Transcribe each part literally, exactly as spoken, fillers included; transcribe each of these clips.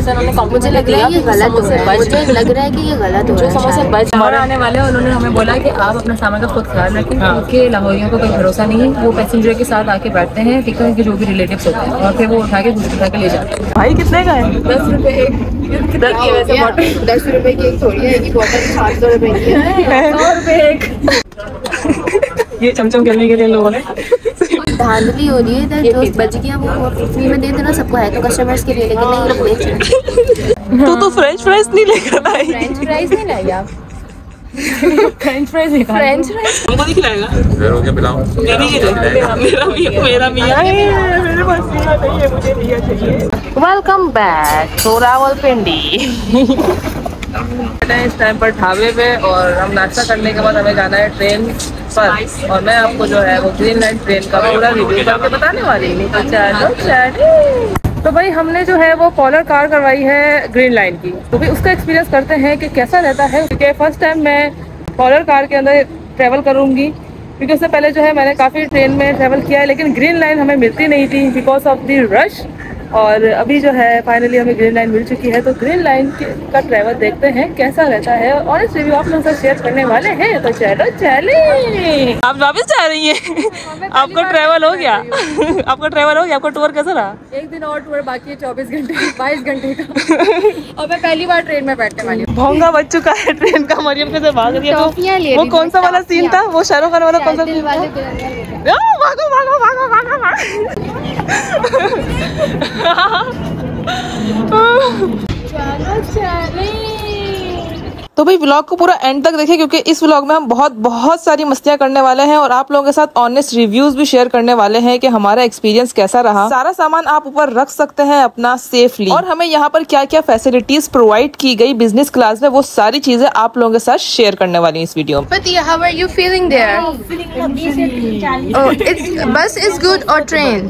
समोसे उन्होंने कॉम्प्लीमेंट किया कि गलत हो रहा है, मुझे लग रहा है कि ये गलत हो रहा है। जो समोसे बच हमारे आने वाले हैं उन्होंने हमें बोला कि आप अपना सामान का खुद ख्याल रखें, क्योंकि लाहौरियों को कोई भरोसा नहीं है। वो पैसेंजर के साथ आके बैठते हैं, ठीक है, उनके जो भी रिलेटिव्स होते हैं, और फिर वो उठा के कुछ उठा के ले जाते हैं। भाई कितने का है? दस रुपए एक। किधर की वैसे बॉटल? दस रुपए की एक थोड़ी है, एक बॉटल सात सौ रुपए की है, सौ रुपए एक। ये चमचम करने के लिए लोगों ने धांधली हो रही है इधर। जो बच गया वो फ्री में दे देना सबको, है तो कस्टमर्स के लिए, लेकिन नहीं लोग बेच रहे। तू तो फ्रेंच फ्राइज नहीं लेकर आई। फ्रेंच फ्राइज नहीं लाई आप? फ्रेंच फ्राइज नहीं, फ्रेंच फ्राइज हमको नहीं खिलाएगा? फिर हो गया पिलाओ। मेरा मेरा मेरा मियां है, मेरे पास मियां नहीं है, मुझे मियां चाहिए। Welcome back to Rawalpindi. इस टाइम पर ढाबे पे, और हम नाश्ता करने के बाद हमें जाना है ट्रेन पर, और मैं आपको जो है वो ग्रीन लाइन ट्रेन का पूरा रिव्यू करके बताने वाली हूँ। तो चलो चलो। तो भाई हमने जो है वो पॉलर कार करवाई है ग्रीन लाइन की, तो भाई उसका एक्सपीरियंस करते हैं कि कैसा रहता है, क्योंकि फर्स्ट टाइम मैं पॉलर कार के अंदर ट्रैवल करूँगी, क्योंकि उससे पहले जो है मैंने काफ़ी ट्रेन में ट्रैवल किया है, लेकिन ग्रीन लाइन हमें मिलती नहीं थी बिकॉज ऑफ द रश। और अभी जो है फाइनली हमें ग्रीन लाइन मिल चुकी है, तो ग्रीन लाइन का ट्रैवल देखते हैं कैसा रहता है, और इस रिव्यू आप लोगों से शेयर करने वाले हैं। तो चलो चले। आप वापस जा रही हैं? आपको ट्रैवल हो गया? आपका ट्रैवल हो गया? आपका टूर कैसा रहा? एक दिन और टूर बाकी है, चौबीस घंटे बाईस घंटे का। और मैं पहली बार ट्रेन में बैठने वाली हूँ। भोंगा बच चुका है ट्रेन का। मरियम कैसे भाग रही है? वो कौन सा वाला सीन था? वो शाहरुख खान वाला कौन सा सीन था? भागो भागो भागो भागो भागो। चलो चले। तो भाई व्लॉग को पूरा एंड तक देखें, क्योंकि इस व्लॉग में हम बहुत बहुत सारी मस्तियां करने वाले हैं, और आप लोगों के साथ ऑनेस्ट रिव्यूज भी शेयर करने वाले हैं कि हमारा एक्सपीरियंस कैसा रहा। सारा सामान आप ऊपर रख सकते हैं अपना सेफली, और हमें यहाँ पर क्या क्या फैसिलिटीज प्रोवाइड की गई बिजनेस क्लास में, वो सारी चीजें आप लोगों के साथ शेयर करने वाली है इस वीडियो में। But how are you feeling there? Oh, it's bus is good or train?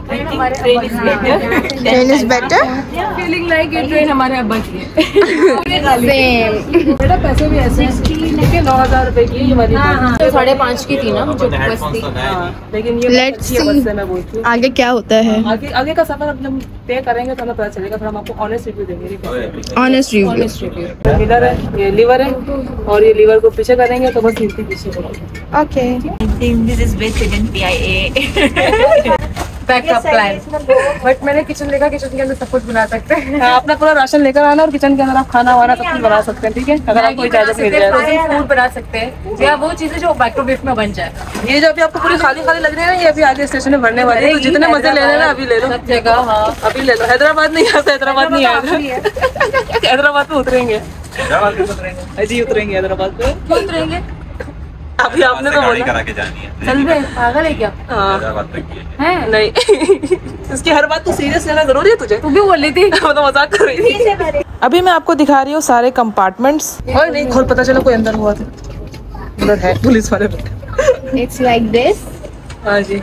Train is better. Feeling like ये ट्रेन हमारे अब बच गई। Same. बेटा पैसे भी ऐसे हैं, नौ हजार रुपए की ये वाली तो साढ़े पाँच की थी ना जो बस थी, लेकिन ये Let's see. बस से मैं बोलती हूँ आगे क्या होता है। आगे आगे का सफर अब जब तय करेंगे तो हमें पता चलेगा, फिर हम आपको ऑनेस्ट रिव्यू देंगे। ऑनेस्ट रिव्यू ऑनेस्ट रिव्यू मिलर है, ये लीवर है, और ये लीवर को पीछे करेंगे तो बस सीधी पीछे करेंगे। Okay, this is basic in P I A backup plan. But मैंने किचन लेकर, किचन के अंदर सब कुछ बना सकते हैं। हाँ, अपना पूरा राशन लेकर आना, और किचन के अंदर आप खाना वाना सब कुछ बना सकते हैं, ठीक है? अगर आपको इजाजत मिल जाए तो फूड बना सकते हैं, या वो चीजें जो माइक्रोवेव में बन जाए। ये जो अभी आपको पूरी खाली खाली लग रही है ना, ये अभी आगे स्टेशन में भरने वाली है, तो जितने मजे ले लेना अभी ले लो सब जगह। हाँ, अभी ले लो। हैदराबाद नहीं आता, हैदराबाद नहीं आएगा। हैदराबाद में उतरेंगे, जी उतरेंगे हैदराबाद में उतरेंगे। अभी आपने तो बोली करा के जानी है। चल बे, पागल है क्या? हाँ है नहीं। इसकी हर बात तो सीरियस लेना जरूरी है तुझे? तू भी बोल रही थी, मैं तो मजाक कर रही थी। अभी मैं आपको दिखा रही हूँ सारे कंपार्टमेंट्स। और नहीं खोल, पता चला कोई अंदर हुआ था, उधर है पुलिस वाले। It's like this. हाँ जी,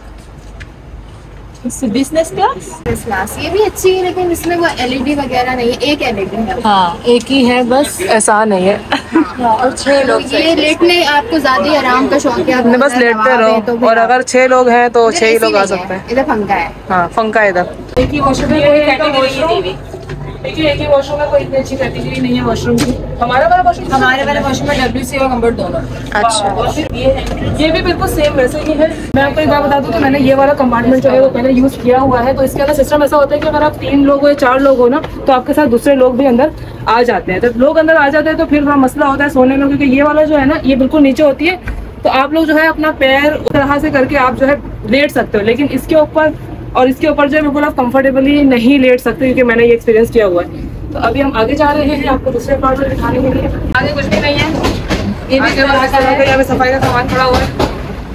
बिजनेस क्लास क्लास ये भी अच्छी है, लेकिन इसमें वो एलईडी वगैरह नहीं है, एक एलईडी है। हाँ, एक ही है बस, ऐसा नहीं है। हाँ, और छह लोग ये लेटने, आपको ज्यादा आराम का शौक है, आपने बस लेटते रहो, तो और अगर छह लोग हैं तो छह ही लोग आ सकते हैं। इधर पंखा है। हाँ, पंखा है इधर। एक ही वॉशरूम है, कोई कैटेगरी देखिए, एक ही वॉशरूम है, कोई इतनी अच्छी कैटेगरी नहीं है वॉशरूम की। हमारा वाला वॉशरूम हमारे वाले वॉशरूम में डब्ल्यूसी और कंफर्ट दोनों। अच्छा, और फिर ये है, ये भी बिल्कुल सेम वैसे ही है। मैं आपको एक बात बता दूं, तो मैंने ये वाला कंपार्टमेंट जो है वो पहले यूज किया हुआ है। तो इसके अंदर सिस्टम ऐसा होता है कि अगर आप तीन लोग हो या चार लोग हो ना, तो आपके साथ दूसरे लोग भी अंदर आ जाते हैं। जब लोग अंदर आ जाते हैं तो फिर थोड़ा मसला होता है सोने में, क्योंकि ये वाला जो है ना, ये बिल्कुल नीचे होती है, तो आप लोग जो है अपना पैर उस तरह से करके आप जो है लेट सकते हो, लेकिन इसके ऊपर और इसके ऊपर जो है बिल्कुल आप कंफर्टेबली नहीं लेट सकते, क्योंकि मैंने ये एक्सपीरियंस किया हुआ है। तो अभी हम आगे जा रहे हैं आपको दूसरे पार्ट में दिखाने के लिए। आगे कुछ भी नहीं है, ये भी यहाँ पे सफाई का सामान पड़ा हुआ है,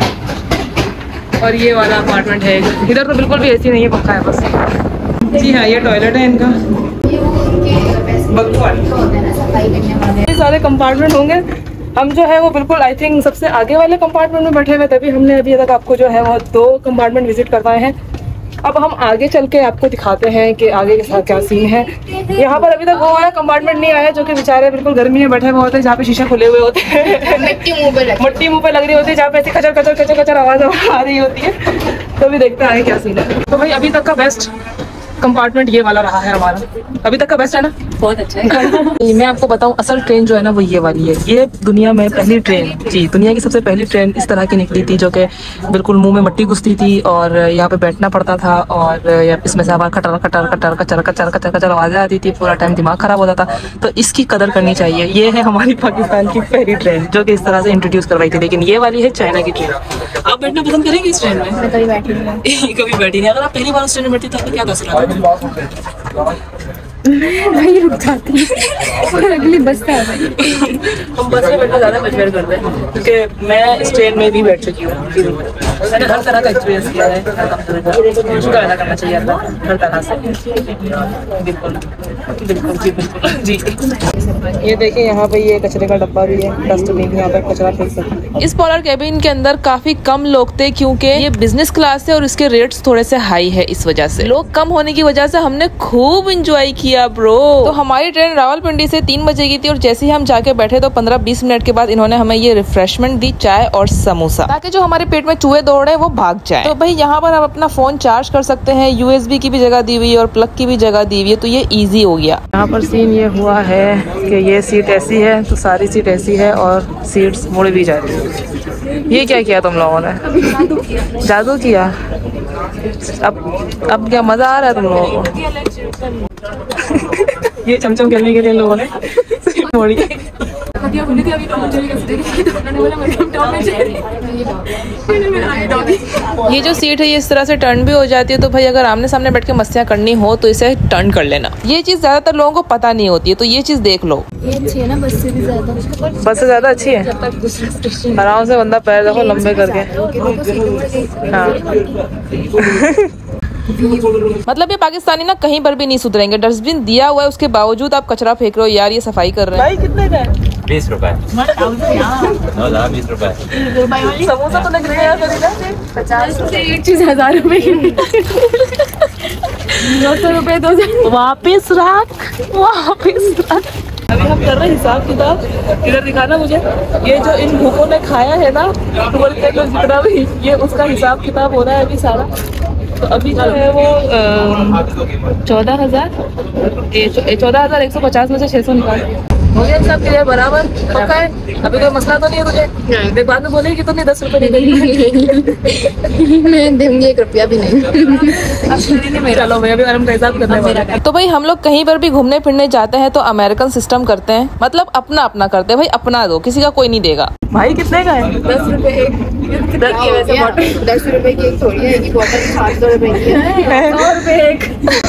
और ये वाला अपार्टमेंट है। इधर तो बिल्कुल भी एसी नहीं है, पक्का है बस। जी हाँ, ये टॉयलेट है इनका। ये सारे कंपार्टमेंट होंगे। हम जो है वो बिल्कुल आई थिंक सबसे आगे वाले कंपार्टमेंट में बैठे हुए, तभी हमने अभी तक आपको जो है वो दो कंपार्टमेंट विजिट करवाए हैं। अब हम आगे चल के आपको दिखाते हैं कि आगे के साथ क्या सीन है। यहाँ पर अभी तक वो वाला कंपार्टमेंट नहीं आया, जो कि बेचारे बिल्कुल गर्मी में बैठे हुए होते हैं, जहाँ पे शीशे खुले हुए होते हैं, मिट्टी मुंह पे मिट्टी मुंह पे लग रही होती है, जहाँ पे ऐसी कचर कचर कचर कचर आवाज आ रही होती है। तो अभी देखते हैं आगे क्या सीन है। तो भाई अभी तक का बेस्ट कंपार्टमेंट ये वाला रहा है हमारा, अभी तक का बेस्ट है ना, बहुत अच्छा है। मैं आपको बताऊं, असल ट्रेन जो है ना वो ये वाली है। ये दुनिया में पहली ट्रेन, जी दुनिया की सबसे पहली ट्रेन इस तरह की निकली थी, जो कि बिल्कुल मुंह में मट्टी घुसती थी और यहाँ पे बैठना पड़ता था और इसमें से आवाज़ खटर खटर खटर कचर कचर कचर कचर आवाज़ें आती थी, पूरा टाइम दिमाग खराब हो जाता। तो इसकी कदर करनी चाहिए। ये है हमारी पाकिस्तान की पहली ट्रेन जो कि इस तरह से इंट्रोड्यूस करवाई थी। लेकिन ये वाली है चाइना की ट्रेन। आप बैठना पसंद करेंगे इस ट्रेन में? मैं कभी बैठी नहीं कभी बैठी नहीं। अगर आप पहली बार उस ट्रेन में बैठी तो आपको क्या दस रहा है? वहीं रुक जाती और अगली बस से आ गई। हम बस में बैठना ज़्यादा प्रेफर करते हैं क्योंकि मैं इस ट्रेन में भी बैठ चुकी हूँ। मैंने हर तरह का एक्सपीरियंस किया है, शुक्र अदा करना चाहिए अल्लाह हर तरह से। बिल्कुल बिल्कुल जी बिल्कुल जी। ये देखिए यहाँ पे ये कचरे का डब्बा भी है, डस्टबिन, यहाँ पे कचरा फेंक सकते हैं। इस पोलर कैबिन के अंदर काफी कम लोग थे क्योंकि ये बिजनेस क्लास है और इसके रेट्स थोड़े से हाई है। इस वजह से लोग कम होने की वजह से हमने खूब इंजॉय किया ब्रो। तो हमारी ट्रेन रावलपिंडी से तीन बजे की थी और जैसे ही हम जाके बैठे तो पंद्रह बीस मिनट के बाद इन्होंने हमें ये रिफ्रेशमेंट दी, चाय और समोसा, ताकि जो हमारे पेट में चूहे दौड़ रहे हैं वो भाग जाए। तो भाई यहाँ पर हम अपना फोन चार्ज कर सकते हैं, यूएसबी की भी जगह दी हुई है और प्लग की भी जगह दी हुई है, तो ये ईजी हो गया। यहाँ पर सीन ये हुआ है कि ये सीट ऐसी है तो सारी सीट ऐसी है और सीट्स मुड़ भी जाती है। ये क्या किया तुम लोगों ने? जादू किया। अब अब क्या मजा आ रहा है तुम लोगों को? ये चमचम खेलने के लिए लोगों ने मोड़ी। ये जो सीट है ये इस तरह से टर्न भी हो जाती है, तो भाई अगर आमने सामने बैठ के मस्तियाँ करनी हो तो इसे टर्न कर लेना। ये चीज ज्यादातर लोगों को पता नहीं होती है, तो ये चीज देख लो। ये अच्छी है ना बस से भी ज्यादा। बस से ज्यादा अच्छी है। आराम से बंदा पैर देखो लंबे करके। हाँ मतलब ये पाकिस्तानी ना कहीं पर भी नहीं सुधरेंगे। डस्टबिन दिया हुआ है उसके बावजूद आप कचरा फेंक रहे हो यार, ये सफाई कर रहे हैं। भाई कितने का है? बीस रुपए। बीस रुपए। समोसा तो लग रहा है पचास रुपए एक चीज हजार रुपए की। दो सौ रुपए दो सौ वापिस रख वापिस रख। अभी हम कर रहे हैं हिसाब किताब। इधर दिखाना मुझे। ये जो इन भूखों ने खाया है ना ट्वेल्व का जितना भी, ये उसका हिसाब किताब हो रहा है अभी सारा। तो अभी जो है वो चौदह हजार चौदह हजार एक सौ पचास में से छह सौ निकाल हो गया सब क्लियर बराबर पक्का है। अभी कोई मसला तो नहीं है तुझे? देख बाद में बोलेगी कि तुमने दस रुपए दे दी। मैं दूंगी एक रुपया भी नहीं। चलो भैया अभी हम हिसाब करने वाले हैं। तो भाई हम लोग कहीं पर भी घूमने फिरने जाते हैं तो अमेरिकन सिस्टम करते हैं, मतलब अपना अपना करते हैं। भाई अपना दो, किसी का कोई नहीं देगा। भाई कितने का है? दस रुपए एक। दस की वैसे बॉटल दस रुपए की एक थोड़ी है कि बॉटल सात सौ रुपए की है। सौ रुपए एक।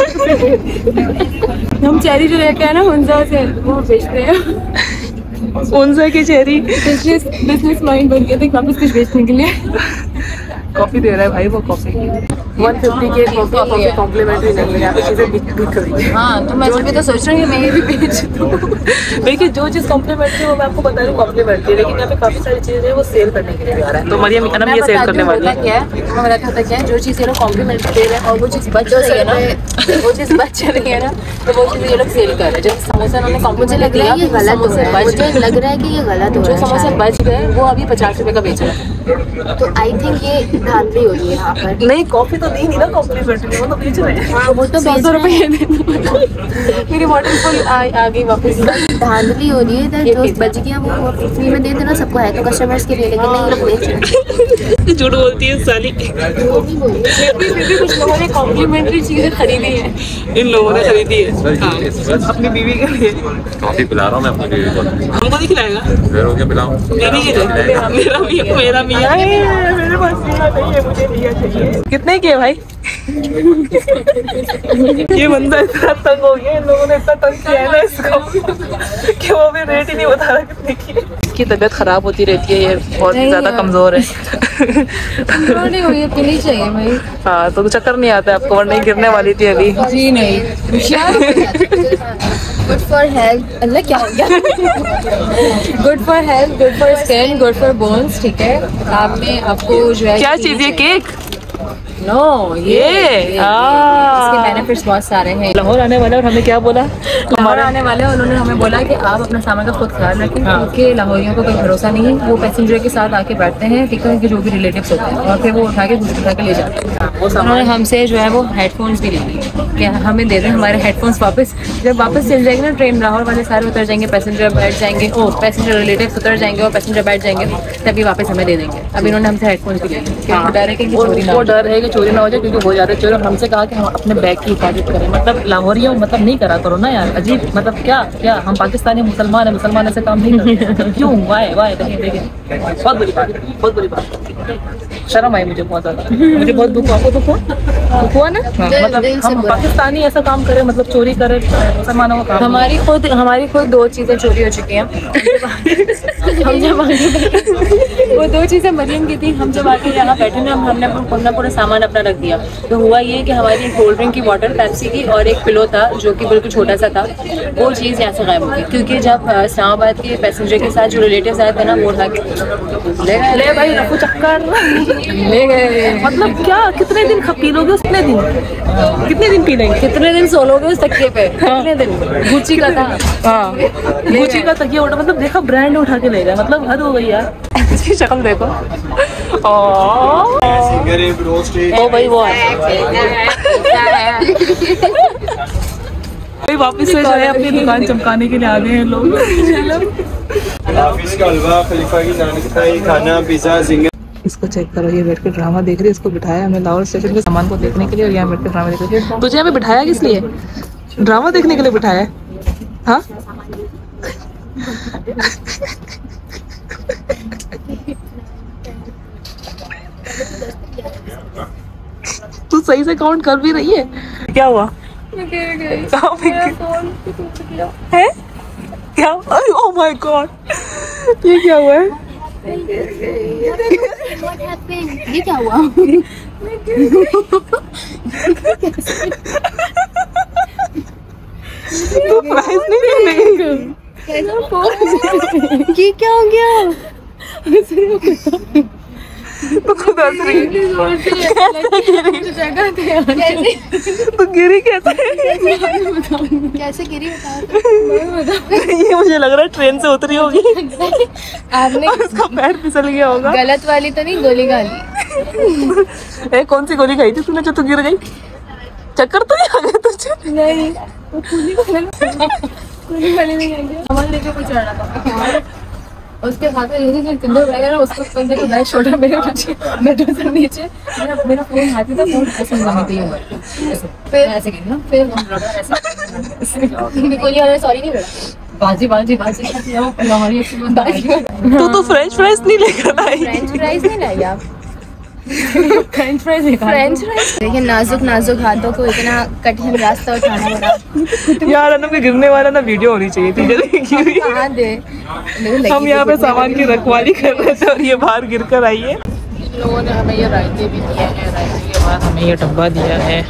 हम चेरी जो लेके आए ना हुंजा से वो बेचते हैं। हुंजा की चेरी। बिजनेस बिजनेस माइंड बन गया था वापस कुछ बेचने के लिए। कॉफी दे रहा है भाई वो कॉफी वन फिफ्टी के कॉफी कॉम्प्लीमेंट्री चल रही है। चीजें बिक बिक रही है। हाँ तो मैं भी तो सोच रही हूँ मैं ये भी बेच दूँ। देखिए जो चीज कॉम्प्लीमेंट्री वो मैं आपको बता रही हूँ कॉम्प्लीमेंट्री, लेकिन यहाँ पे काफी सारी चीजें हैं वो सेल करने के लिए भी आ रहा है। तो मरियम अनम ये सेल करने वाली है। क्या है मैं बताती हूँ क्या है, जो चीज़ ये लोग कॉम्प्लीमेंट्री दे रहे हैं और वो चीज़ बच रही है ना, वो चीज़ बच रही है ना, तो वो चीज़ ये लोग सेल कर रहे हैं। जैसे समोसा उन्होंने कॉम्प्लीमेंट दिया, ये गलत हो रहा है। मुझे लग रहा है कि ये गलत हो रहा है। जो समोसे बच गए वो अभी पचास रुपए का बेच रहे हैं। तो आई थिंक ये धांधली हो रही है यहाँ पर। नहीं कॉफी तो दी नहीं ना कॉम्प्लीमेंट्री, वो तो बेच रहे हैं। हाँ वो तो सौ रुपये मेरी बॉटल फुल आ गई वापस। धांधली हो रही है। जो बच गया वो फ्री में दे देना सबको है तो कस्टमर्स के लिए, लेकिन नहीं लोग बेच रहे। झूठ बोलती है साली। फिर भी कुछ लोगों ने कॉम्प्लीमेंट्री चीजें खरीदी है। इन लोगों ने खरीदी है अपनी बीवी के लिए। कॉफी पिला रहा हूँ मैं अपनी बीवी को। हमको नहीं खिलाएगा? फिर हो क्या पिलाऊं? मेरी की मेरा मियाँ मेरा मियाँ है, मेरे पास मियाँ नहीं है, मुझे मियाँ चाहिए। कितने की है भाई? ये बंदा इतना तंग हो गया, इन लोगों ने इतना तंग किया है ना इसको कि वो भी रेट ही नहीं बता रहा कितने की है। इसकी तबीयत खराब होती रहती है, ये बहुत ज्यादा कमजोर है। नहीं हुई पीनी चाहिए भाई। हाँ तो चक्कर नहीं आता है आपको, वरना गिरने वाली थी अभी। जी नहीं गुड फॉर हेल्थ। अल्लाह क्या हो गया? Good for health, good for skin, good for bones. ठीक है आपने आपको जो है क्या चीज है? केक नो ये इसके बेनिफिट्स बहुत सारे हैं। लाहौर आने वाले और हमें क्या बोला? लाहौर आने वाले उन्होंने हमें बोला कि आप अपना सामान का खुद ख्याल रखें क्योंकि लाहौरियों को कोई भरोसा नहीं है। वो पैसेंजर के साथ आके बैठते हैं, ठीक है, उनके जो भी रिलेटिव्स होते हैं और फिर वो उठा के घुस उठा के ले जाते हैं। उन्होंने हमसे जो है वो हेडफोन्स भी ले लिए कि हमें दे दें हमारे हेडफोन्स वापस। जब वापस चल जाएंगे ना ट्रेन, लाहौर वाले सारे उतर जाएंगे, पैसेंजर बैठ जाएंगे, ओ पैसेंजर रिलेटिव्स उतर जाएंगे और पैसेंजर बैठ जाएंगे, तभी वापस हमें दे देंगे। अभी उन्होंने हमसे हेडफोन्स भी ले लिए, डर है कि चोरी ना हो। डर है कि चोरी ना हो जाए, क्योंकि हो जाते चोरी। हमसे कहा कि हम अपने बैग की हिफाजत करें। मतलब लाहौरियों मतलब नहीं करा करो ना यार, अजीब। मतलब क्या क्या हम पाकिस्तानी मुसलमान है, मुसलमान ऐसे काम नहीं करते। क्यों? वाई वाई देखिए देखिए, बहुत बुरी बात, बहुत बुरी बात। शर्म आई मुझे बहुत ज्यादा, मुझे बहुत दुख हुआ। आपको दुख हुआ? दुख हुआ ना? मतलब हम पाकिस्तानी ऐसा काम करें, मतलब चोरी करे मुसलमानों का काम। हमारी खुद हमारी खुद दो चीज़ें चोरी हो चुकी हैं। हम जब आगे वो दो चीज़ें मरियम की थी। हम जब आके यहाँ बैठे ना, हम हमने अपना पूरा सामान अपना रख दिया। तो हुआ ये कि हमारी एक कोल्ड ड्रिंक की बॉटल, पेप्सी की और एक पिलो था जो कि बिल्कुल छोटा सा था, वो चीज़ यहाँ से गायब हो गई। क्योंकि जब इस्लामाबाद के पैसेंजर के साथ जो रिलेटिव्स आए थे ना, वो उठा के ले गए। ले भाई रखो चक्कर, ले गए। मतलब क्या कितने दिन पी लोगे? कितने दिन कितने दिन पी लेंगे? कितने दिन सो लोगे उस तकिए पे? कितने दिन? गुच्ची का था। हाँ, गुच्ची का तकिया उठा, मतलब देखा ब्रांड उठा के ले गया। मतलब हद हो गई यार। इसकी शक्ल देखो। ओ भाई वो भाई वापस से जो है अपनी दुकान चमकाने के लिए आ गए हैं लोग। हाफिज का हलवा, खलीफा की नान का खाना, पिज़्ज़ा, जिंगर। इसको चेक करो, ये बैठ के ड्रामा देख रही है। इसको बिठाया हमें लाहौर स्टेशन के सामान को देखने के लिए और यहाँ बैठ के ड्रामा देख रही है। तुझे हमें बिठाया किस लिए? ड्रामा देखने के लिए बिठाया है? हाँ तू सही से काउंट कर भी रही है? क्या हुआ? मैं गिर गई। है क्या? ओह माय गॉड, ये क्या हुआ है? ये क्या हुआ? तो प्राइस नहीं मिलेगी? ये क्या हो गया? तो खुद हंस रही तो गिरी कैसे? कैसे गिरी ये मुझे लग रहा है ट्रेन से उतरी होगी आपने, उसका पैर फिसल गया होगा। गलत वाली तो नहीं, गोली गाली। ए, कौन सी गोली खाई थी तूने जो तू गिर गई? चक्कर तो नहीं आ गया तुझे? नहीं, वो गोली गोली वाली नहीं आई। सामान लेके कुछ चढ़ना था, उसके साथ में किंडर वगैरह उसको बंदे को बैग छोड़ा मेरे नीचे, मेट्रो से नीचे। मेरा मेरा फोन हाथी था, फोन ऐसे लगाने पे ही हुआ। फिर ऐसे गिरी ना, फिर ऐसे कोई वाला सॉरी नहीं बोला। बाजी बाजी बाजी लाहौरी तू तो फ्रेंच फ्राइज नहीं लेकर आई। फ्रेंच फ्राइज नहीं लाई आप? फ्रेंच फ्राइज फ्रेंच फ्राइज देखिए, नाजुक नाजुक हाथों को इतना कठिन रास्ता उठाना पड़ा यार। अनम के गिरने वाला ना वीडियो होनी चाहिए थी। जल्दी कहाँ दे, हम यहाँ पे सामान की रखवाली कर रहे थे और ये बाहर गिर कर आई है। इन लोगों ने हमें ये रायते भी दिए हैं, रायते के बाद हमें ये डब्बा दिया है।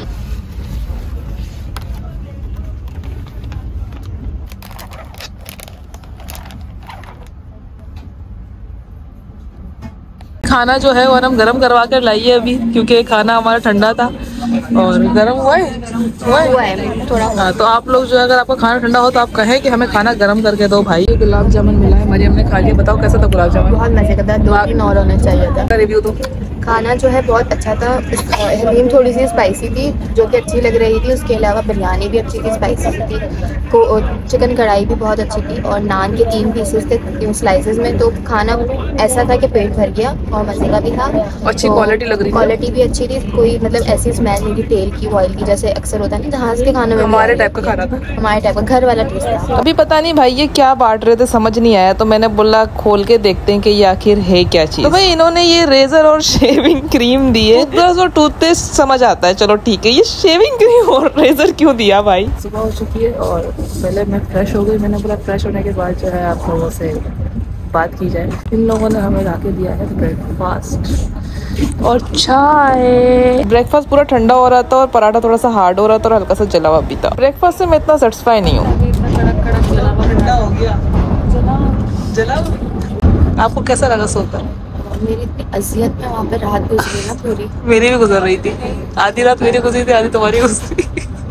खाना जो है वो हम गरम करवा कर लाइए अभी, क्योंकि खाना हमारा ठंडा था और गरम हुआ है हुआ है, हुआ है थोड़ा। हाँ, तो आप लोग जो है अगर आपका खाना ठंडा हो तो आप कहें कि हमें खाना गरम करके दो भाई। ये गुलाब जामुन मिला है, मरियम ने खा लिया। बताओ कैसा था गुलाब जामुन? बहुत मजे का था, दो तीन और होना चाहिए था। रिव्यू दो। खाना जो है बहुत अच्छा था। हलीम थोड़ी सी स्पाइसी थी जो कि अच्छी लग रही थी। उसके अलावा बिरयानी भी अच्छी थी, स्पाइसी थी। को चिकन कढ़ाई भी बहुत अच्छी थी और नान के तीन पीसेस थे स्लाइसेस में। तो खाना ऐसा था कि पेट भर गया और मजे का भी था। अच्छी क्वालिटी लग रही थी, क्वालिटी भी अच्छी थी। कोई मतलब ऐसी स्मेल नहीं थी तेल की, ऑयल की, जैसे अक्सर होता नहीं जहाज के खानों में। हमारे टाइप का खाना था, हमारे टाइप का घर वाला टेस्ट था। अभी पता नहीं भाई ये क्या बांट रहे थे, समझ नहीं आया, तो मैंने बोला खोल के देखते हैं कि ये आखिर है क्या चीज। तो भाई इन्होंने ये रेजर और शेविंग क्रीम दी है। टूथब्रश और टूथपेस्ट समझ आता है, चलो ठीक है। ये शेविंग क्रीम और रेजर क्यों दिया भाई? सुबह हो चुकी है और पहले मैं फ्रेश हो गई। मैंने बोला फ्रेश होने के बाद जो है आप लोगों से बात की जाए। इन लोगों ने हमें लाके दिया है ब्रेकफास्ट और चाय। ब्रेकफास्ट पूरा ठंडा हो रहा था और पराठा थोड़ा सा हार्ड हो रहा था और हल्का सा जला हुआ भी था। ब्रेकफास्ट से मैं इतना सेटिस्फाई नहीं हूँ। इतना कड़क कड़क जला हुआ ठंडा हो गया। जला जला आपको कैसा लगा सोकर? मेरी इतनी अजियत में वहाँ पे रात गुजरी ना पूरी। मेरी भी गुजर रही थी, आधी रात मेरी गुजरी थी, आधी तुम्हारी गुजरी।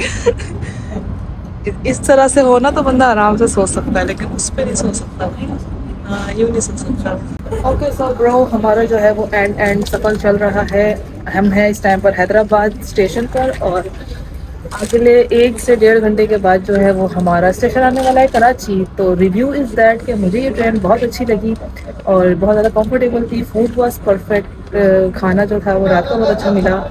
इस तरह से हो ना तो बंदा आराम से सो सकता है, लेकिन उस पर नहीं सो सकता। हाँ, यूँ नहीं सो सकता। ओके सो ब्रो, हमारा जो है वो एंड एंड सफर चल रहा है। हम हैं इस टाइम पर हैदराबाद स्टेशन पर, और अगले एक से डेढ़ घंटे के बाद जो है वो हमारा स्टेशन आने वाला है कराची। तो रिव्यू इज़ दैट कि मुझे ये ट्रेन बहुत अच्छी लगी और बहुत ज़्यादा कंफर्टेबल थी। फूड वाज परफेक्ट, खाना जो था वो रात को बहुत अच्छा मिला,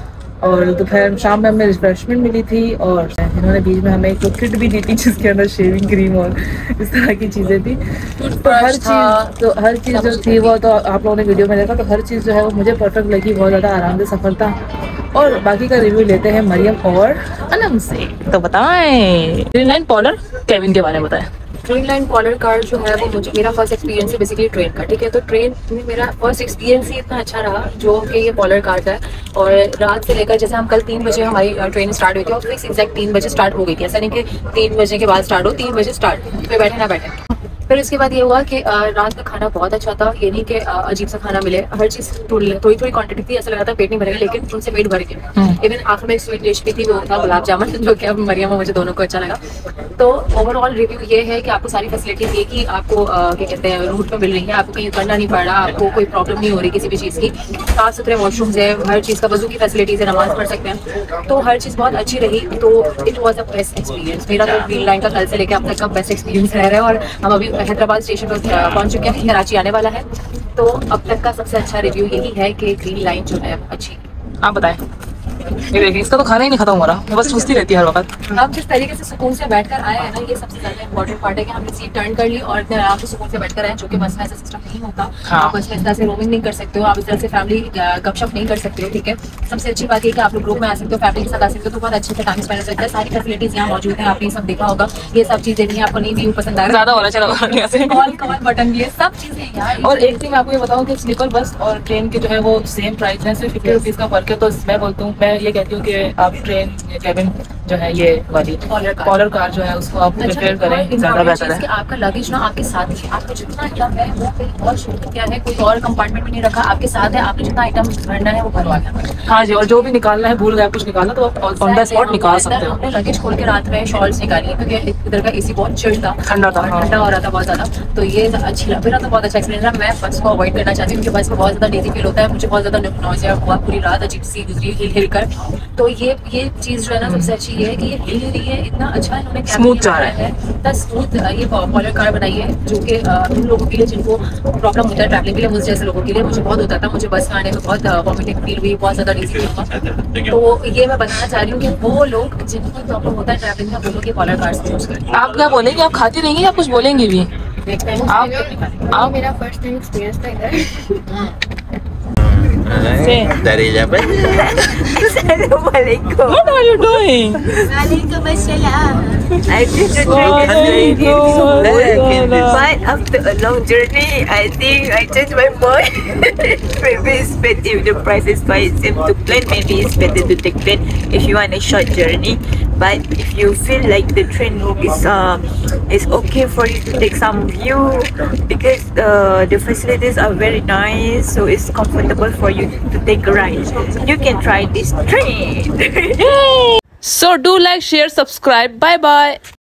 और दोपहर शाम में हमें रिफ्रेशमेंट मिली थी, और इन्होंने बीच में हमें एक किट भी दी थी जिसके अंदर शेविंग क्रीम और इस तरह की चीज़ें थी। तो हर चीज़ तो हर चीज़ जो थी वो तो आप लोगों ने वीडियो में देखा, तो हर चीज़ जो है वो मुझे परफेक्ट लगी, बहुत ज़्यादा आरामदेह सफ़र था। और बाकी का रिव्यू लेते हैं मरियम और अनम से। तो बताएं ग्रीन लाइन पॉलर केविन के बारे में बताएं। ग्रीन लाइन पॉलर कार जो है वो मुझे मेरा फर्स्ट एक्सपीरियंस है बेसिकली ट्रेन का, ठीक है। तो ट्रेन में मेरा फर्स्ट एक्सपीरियंस ही इतना अच्छा रहा जो कि ये पॉलर कार का है। और रात से लेकर जैसे हम कल तीन बजे हमारी ट्रेन स्टार्ट हुई थी, और फिक्स एग्जैक्ट तीन बजे स्टार्ट हो गई थी। ऐसा नहीं कि तीन बजे के बाद स्टार्ट हो, तीन बजे स्टार्ट पे बैठे ना बैठे। फिर इसके बाद ये हुआ कि रात का खाना बहुत अच्छा था, ये नहीं कि अजीब सा खाना मिले, हर चीज़ थोड़ी थोड़ी थोड़ी क्वांटिटी थी, ऐसा लगा था पेट नहीं भरेगा, लेकिन उनसे पेट भर गया। इवन आखिर में एक स्वीट डिश भी थी, वो था गुलाब जामुन, जो कि अब मरियम और मुझे दोनों को अच्छा लगा। तो ओवरऑल रिव्यू ये है कि आपको सारी फैसिलिटीज ये कि आपको क्या कहते हैं रूट में मिल रही है, आपको कहीं करना नहीं पड़ रहा, आपको कोई प्रॉब्लम नहीं हो रही किसी भी चीज़ की। साफ सुथरे वॉशरूम्स है, हर चीज़ का वजू की फैसिलिटीज़ है, नमाज पढ़ सकते हैं, तो हर चीज़ बहुत अच्छी रही। तो it was a best experience. मेरा तो ग्रीन लाइन का कल से लेकर अब तक का बेस्ट एक्सपीरियंस रह रहा है, और हम अभी हैदराबाद स्टेशन पहुंच चुके हैं, कराची आने वाला है। तो अब तक का सबसे अच्छा रिव्यू यही है कि ग्रीन लाइन जो है अच्छी। आप बताएं। ये देखिए, इसका तो खाना ही नहीं खत्म हो रहा, मैं बस चूसती रहती है हर वक्त। हम जिस तरीके से सुकून से बैठकर आए हैं ना, ये सबसे ज्यादा इंपॉर्टेंट पार्ट है कि हमने सीट टर्न कर ली और इतने आराम से सुकून से बैठकर आए, जो कि बस में ऐसा सिस्टम नहीं होता। हाँ। आप बस में इस तरह से रोमिंग नहीं कर सकते हो, आप इस तरह से फैमिली गपशप नहीं कर सकते हो, ठीक है। सबसे अच्छी बात ये कि आप लोग ग्रुप में आ सकते हो, फैमिली के साथ आ सकते हो, तो बहुत अच्छे से टाइम स्पेंड हो सकता है। सारी फैसिलिटीज यहाँ मौजूद है, आपने सब देखा होगा। ये सब चीजें भी आपको नहीं भी पसंद आ रहा, ज्यादा होना चाहिए, कॉल कॉल बटन भी है, सब चीजें यहाँ। और एक चीज मैं आपको ये बताऊं कि स्लीपर बस और ट्रेन के जो है वो सेम प्राइस है, सिर्फ फिफ्टी रुपीज का फर्क है। तो मैं बोलता हूँ, मैं ये कहती हूँ कि आप ट्रेन केबिन जो है ये वाली कॉलर कार जो है उसको आप प्रिपेयर करें, ज्यादा बेहतर है। आपका लगेज ना आपके साथ ही, आपको जितना आइटम है वो कहीं और शिफ्ट किया है, कोई और कंपार्टमेंट में नहीं रखा, आपके साथ है। आपने जितना आइटम भरना है वो भरवा गया। हाँ जी, और जो भी निकालना है, भूल गया कुछ निकालना, तो आप ऑन द स्पॉट निकाल सकते हो। हमने लगेज खोल के रात में शॉल्स निकाली क्योंकि इधर का एसी बहुत चिल्ड था, ठंडा था, ठंडा हो रहा था बहुत ज्यादा। तो ये अच्छी लगा, मेरा तो बहुत अच्छा एक्सपीरियंस रहा। मैं बस को अवॉइड करना चाहती हूँ क्योंकि बस में बहुत ज्यादा डेजी फील होता है, मुझे बहुत ज्यादा नॉइज़ हुआ, पूरी रात अजीब सी गुजरी हिल हिल कर। तो ये ये चीज़ जो है ना सबसे अच्छी ये है कि ये हिल रही है, इतना अच्छा इन्होंने स्मूथ जा रहा है, इतना स्मूथ ये पॉलर कार बनाई है, जो कि उन लोगों के लिए जिनको प्रॉब्लम होता है ट्रैवलिंग के लिए, मुझे जैसे लोगों के लिए। मुझे बहुत होता था, मुझे बस में आने में बहुत वॉमिटिंग फील हुई, बहुत ज़्यादा डिजी फील हुआ। तो ये मैं बताना चाह रही हूँ कि वो लोग जिनको प्रॉब्लम होता है ट्रैवलिंग का, वो लोग ये पॉलर कार से चूज करें। आप क्या बोलेंगे? आप खाती रहेंगी या कुछ बोलेंगी भी? आप आप मेरा फर्स्ट टाइम एक्सपीरियंस था इधर। Dari siapa? Assalamualaikum. What are you doing? Waalaikumsalam. I think the train is very beautiful. But after a long journey, I think I changed my mind. Maybe it's better if the price is quite same to plane. Maybe it's better to take plane if you want a short journey. But if you feel like the train is uh is okay for you to take some view, because uh, the facilities are very nice, so it's comfortable for you to take a ride. You can try this train. So do like, share, subscribe. Bye bye.